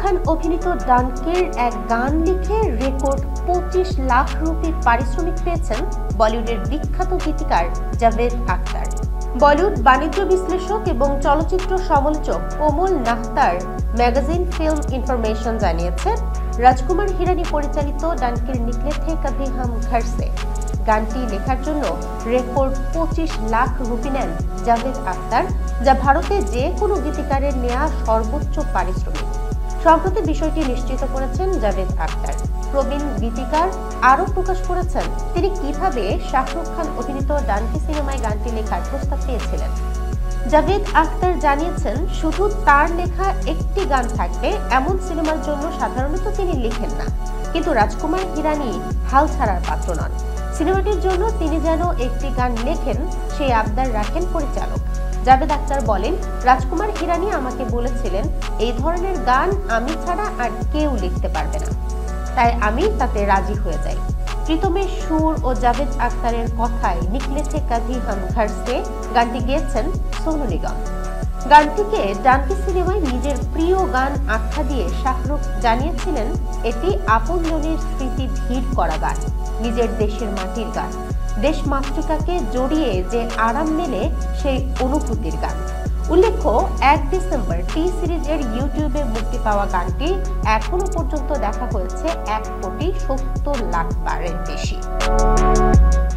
খান অভিনীত ডানকের এক গান লিখে রেকর্ড 25 লাখ রুপির পারিশ্রমিক পেয়েছেন বলিউডের বিখ্যাত গীতিকার জাভেদ আখতার। বলিউড বাণিজ্য বিশ্লেষক এবং চলচ্চিত্র সমালোচক কোমল নাহতার ম্যাগাজিন ফিল্ম ইনফরমেশন জানিয়েছে, রাজকুমার হিরানি পরিচালিত ডানকের নিকলে থে কভি হাম ঘর সে গানটি লেখার জন্য রেকর্ড 25 লাখ রুপি নেন জাভেদ আখতার, যা ভারতে যে কোনো গীতিকারের নেওয়া সর্বোচ্চ পারিশ্রমিক। সম্প্রতি বিষয়টি নিশ্চিত করেছেন জাভেদ আখতার। প্রবীণ গীতিকার আরও প্রকাশ করেছেন তিনি কিভাবে শাহরুখ খান অভিনীত ডানকি সিনেমায় গানটি লেখার প্রস্তাব পেয়েছিলেন। জাভেদ আখতার জানিয়েছেন, শুধু তার লেখা একটি গান থাকবে এমন সিনেমার জন্য সাধারণত তিনি লিখেন না, কিন্তু রাজকুমার হিরানি হাল ছাড়ার পাত্র নন। সিনেমাটির জন্য তিনি যেন একটি গান লেখেন সেই আবদার রাখেন পরিচালক। জাভেদ আখতার বলেন, রাজকুমার হিরানি আমাকে বলেছিলেন এই ধরনের গান আমি ছাড়া আর কেউ লিখতে পারবে না, তাই আমি তাতে রাজি হয়ে যাই। প্রীতমের সুর ও জাভেদ আখতারের কথায় নিকলে থে কভি হাম ঘর সে গানটি গেয়েছেন সোনু নিগম। গানটিকে ডানকি সিনেমায় নিজের প্রিয় গান আখ্যা দিয়ে শাহরুখ জানিয়েছিলেন, এটি আপনজনের স্মৃতি ভিড় করা গান, নিজের দেশের মাটির গান, দেশ মাতৃকাকে জড়িয়ে যে আরাম মেলে সেই অনুভূতির গান। উল্লেখ্য, 1 ডিসেম্বর টি সিরিজের ইউটিউবে মুক্তি পাওয়া গানটি এখনো পর্যন্ত দেখা হয়েছে 1,70,00,000 বারের বেশি।